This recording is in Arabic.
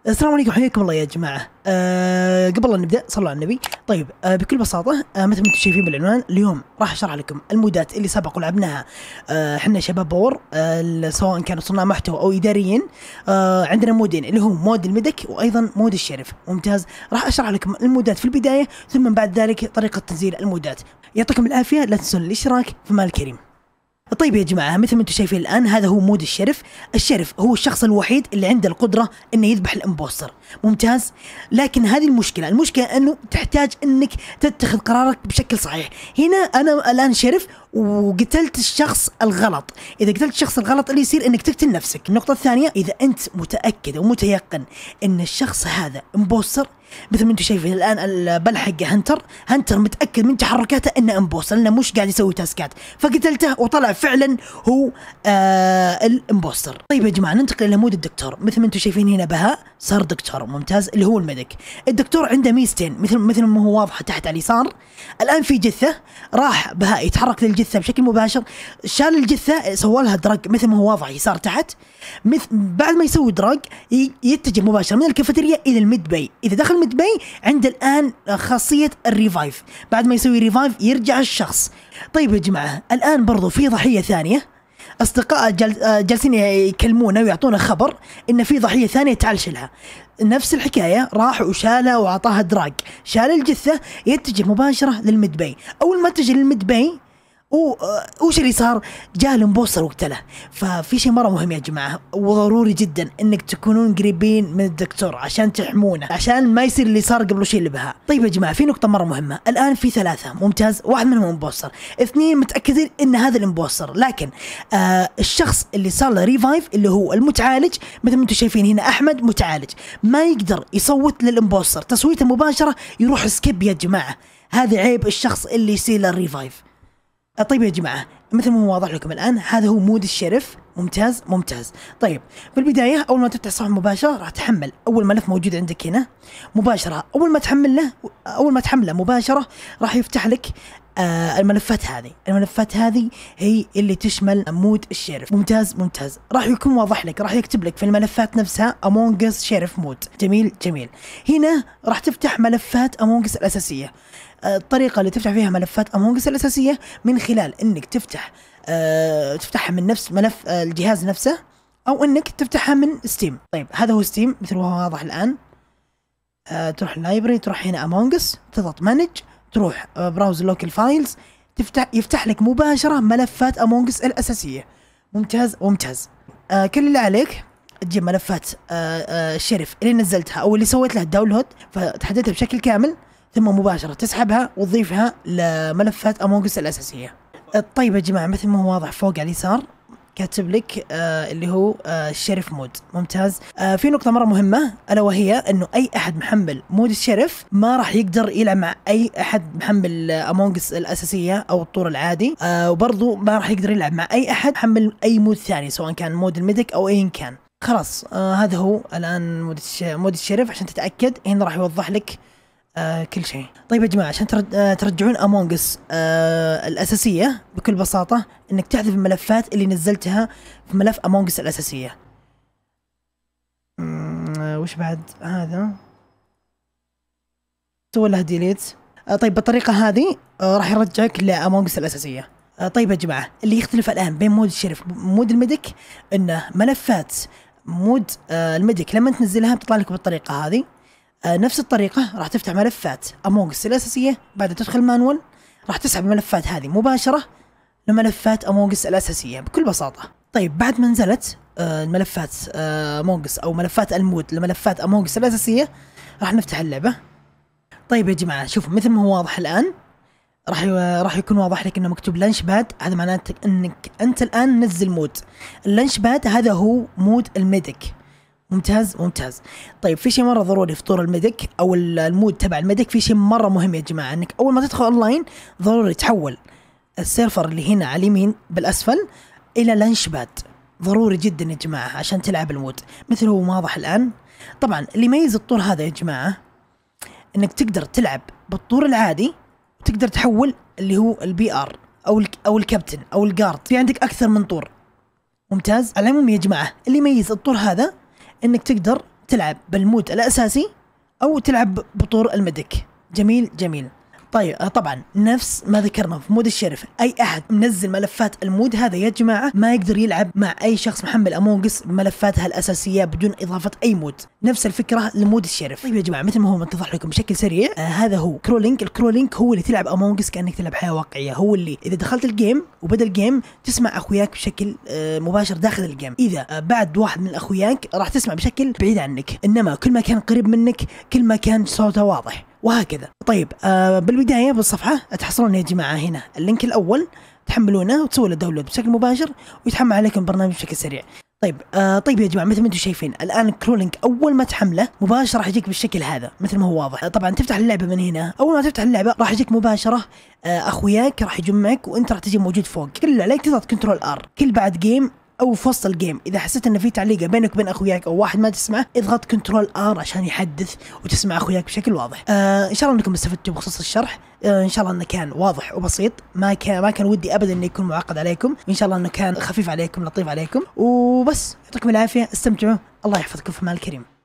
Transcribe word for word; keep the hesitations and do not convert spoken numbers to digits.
السلام عليكم، حياكم الله يا جماعة. أه قبل لا نبدأ صلوا على النبي. طيب أه بكل بساطة أه مثل ما انتم شايفين بالعنوان، اليوم راح اشرح لكم المودات اللي سبق ولعبناها احنا أه شباب باور، أه سواء كانوا صناع محتوى او اداريين. أه عندنا مودين اللي هو مود الميدك وايضا مود الشرف. ممتاز، راح اشرح لكم المودات في البداية، ثم بعد ذلك طريقة تنزيل المودات. يعطيكم العافية، لا تنسون الاشتراك في مال الكريم. طيب يا جماعة، مثل ما انتم شايفين الآن هذا هو مود الشرف. الشرف هو الشخص الوحيد اللي عنده القدرة انه يذبح الامبوستر. ممتاز، لكن هذه المشكلة المشكلة انه تحتاج انك تتخذ قرارك بشكل صحيح. هنا انا الآن شرف وقتلت الشخص الغلط. اذا قتلت الشخص الغلط اللي يصير انك تقتل نفسك. النقطة الثانية، اذا انت متأكد ومتيقن ان الشخص هذا امبوستر، مثل ما انتم شايفين الان البل حق هنتر هنتر متاكد من تحركاته انه امبوستر، لانه مش قاعد يسوي تاسكات، فقتلته وطلع فعلا هو آه الامبوستر. طيب يا جماعه، ننتقل الى مود الدكتور. مثل ما انتم شايفين هنا بهاء صار دكتور. ممتاز، اللي هو الميديك. الدكتور عنده ميزتين مثل مثل ما هو واضح تحت على اليسار. الان في جثه، راح بهاء يتحرك للجثه بشكل مباشر، شال الجثه سوى لها درج مثل ما هو واضح يسار تحت. مثل بعد ما يسوي درج يتجه مباشره من الكافيتيريا الى الميد باي. اذا دخل الميد باي عنده الان خاصيه الريفايف، بعد ما يسوي ريفايف يرجع الشخص. طيب يا جماعه، الان برضو في ضحيه ثانيه. اصدقاء جل... جالسين يكلمونه ويعطونا خبر ان في ضحيه ثانيه تعال شلها. نفس الحكايه، راح وشاله واعطاها دراج، شال الجثه يتجه مباشره للميد باي. اول ما اتجه للميد باي وش اللي صار؟ جاء الامبوستر وقتله. ففي شيء مره مهم يا جماعه، وضروري جدا انك تكونون قريبين من الدكتور عشان تحمونه، عشان ما يصير اللي صار قبل شيء اللي بها. طيب يا جماعه، في نقطه مره مهمه. الان في ثلاثه. ممتاز، واحد منهم امبوستر، اثنين متاكدين ان هذا الامبوستر، لكن آه الشخص اللي صار له ريفايف اللي هو المتعالج، مثل ما انتم شايفين هنا احمد متعالج، ما يقدر يصوت للامبوستر، تصويته مباشره يروح سكيب يا جماعه. هذا عيب الشخص اللي يصير له ريفايف. طيب يا جماعة، مثل ما هو واضح لكم الآن هذا هو مود الشرف. ممتاز ممتاز. طيب في البداية أول ما تفتح الصفحة مباشرة راح تحمل أول ملف موجود عندك هنا مباشرة. أول ما تحمل له أول ما تحمله مباشرة راح يفتح لك آه الملفات هذه. الملفات هذه هي اللي تشمل مود الشرف. ممتاز ممتاز. راح يكون واضح لك، راح يكتب لك في الملفات نفسها Among Us شرف مود. جميل جميل. هنا راح تفتح ملفات Among Us الأساسية. الطريقة اللي تفتح فيها ملفات Among Us الأساسية من خلال انك تفتح أه تفتحها من نفس ملف أه الجهاز نفسه، او انك تفتحها من ستيم. طيب هذا هو ستيم مثل ما هو واضح الان. أه تروح اللايبرري، تروح هنا Among Us، تضغط مانج، تروح براوز لوكال فايلز، تفتح يفتح لك مباشرة ملفات Among Us الأساسية. ممتاز ممتاز. أه كل اللي عليك تجيب ملفات أه أه الشرف اللي نزلتها او اللي سويت لها الداونلود، فتحددها بشكل كامل، ثم مباشرة تسحبها وتضيفها لملفات Among Us الأساسية. طيب يا جماعة، مثل ما هو واضح فوق على اليسار كاتب لك آه اللي هو آه الشرف مود. ممتاز. آه في نقطة مرة مهمة، ألا وهي أنه أي أحد محمل مود الشرف ما راح يقدر يلعب مع أي أحد محمل Among Us الأساسية أو الطور العادي، آه وبرضو ما راح يقدر يلعب مع أي أحد محمل أي مود ثاني، سواء كان مود الميديك أو أي كان. خلاص آه هذا هو الآن مود مود الشرف. عشان تتأكد هنا راح يوضح لك آه كل شيء. طيب يا جماعة، عشان آه ترجعون Among Us آه الأساسية بكل بساطة انك تحذف الملفات اللي نزلتها في ملف Among Us الأساسية. آه وش بعد هذا؟ سوي لها ديليت. آه طيب بالطريقة هذه آه راح يرجعك لأمونج اس الأساسية. آه طيب يا جماعة، اللي يختلف الآن بين مود الشرف ومود الميديك انه ملفات مود آه الميديك لما تنزلها بتطلع لك بالطريقة هذه. آه نفس الطريقة راح تفتح ملفات Among Us الأساسية، بعد تدخل مانوال راح تسحب الملفات هذه مباشرة لملفات Among Us الأساسية بكل بساطة. طيب بعد ما نزلت آه الملفات آه Among Us أو ملفات المود لملفات Among Us الأساسية راح نفتح اللعبة. طيب يا جماعة، شوفوا مثل ما هو واضح الآن راح راح يكون واضح لك انه مكتوب لانش باد. هذا معناته انك انت الآن نزل مود اللانش باد. هذا هو مود الميديك. ممتاز ممتاز. طيب في شيء مره ضروري في طور الميديك او المود تبع الميديك، في شيء مره مهم يا جماعه، انك اول ما تدخل اونلاين ضروري تحول السيرفر اللي هنا على اليمين بالاسفل الى لانش باد. ضروري جدا يا جماعه عشان تلعب المود مثل هو واضح الان. طبعا اللي يميز الطور هذا يا جماعه انك تقدر تلعب بالطور العادي وتقدر تحول اللي هو البي ار او او الكابتن او الجارد، في عندك اكثر من طور. ممتاز. على العموم يا جماعه، اللي يميز الطور هذا انك تقدر تلعب بالمود الاساسي او تلعب بطور المدك. جميل جميل. طيب آه طبعا نفس ما ذكرنا في مود الشرف، اي احد منزل ملفات المود هذا يا جماعه ما يقدر يلعب مع اي شخص محمل امونجس بملفاتها الاساسيه بدون اضافه اي مود. نفس الفكره لمود الشرف. طيب يا جماعه مثل ما هو متضح لكم بشكل سريع، آه هذا هو كرولينك. الكرولينك هو اللي تلعب امونجس كانك تلعب حياه واقعيه، هو اللي اذا دخلت الجيم وبدا الجيم تسمع اخوياك بشكل آه مباشر داخل الجيم، اذا آه بعد واحد من اخوياك راح تسمع بشكل بعيد عنك، انما كل ما كان قريب منك كل ما كان صوته واضح وهكذا. طيب آه بالبدايه بالصفحه تحصلون يا جماعه هنا اللينك الاول، تحملونه وتسووا له داونلود بشكل مباشر ويتحمل عليكم برنامج بشكل سريع. طيب آه طيب يا جماعه مثل ما انتم شايفين الان كرولينك اول ما تحمله مباشره راح يجيك بالشكل هذا مثل ما هو واضح. آه طبعا تفتح اللعبه من هنا، اول ما تفتح اللعبه راح يجيك مباشره آه اخوياك راح يجمعك وانت راح تجي موجود فوق. كل اللي عليك تضغط كنترول ار كل بعد جيم او في وسط الجيم، اذا حسيت ان في تعليقه بينك وبين اخوياك او واحد ما تسمعه اضغط كنترول ار عشان يحدث وتسمع اخوياك بشكل واضح. آه ان شاء الله انكم استفدتوا بخصوص الشرح، آه ان شاء الله انه كان واضح وبسيط، ما كان ما كان ودي ابدا انه يكون معقد عليكم، وان شاء الله انه كان خفيف عليكم لطيف عليكم، وبس يعطيكم العافيه، استمتعوا، الله يحفظكم في مال الكريم.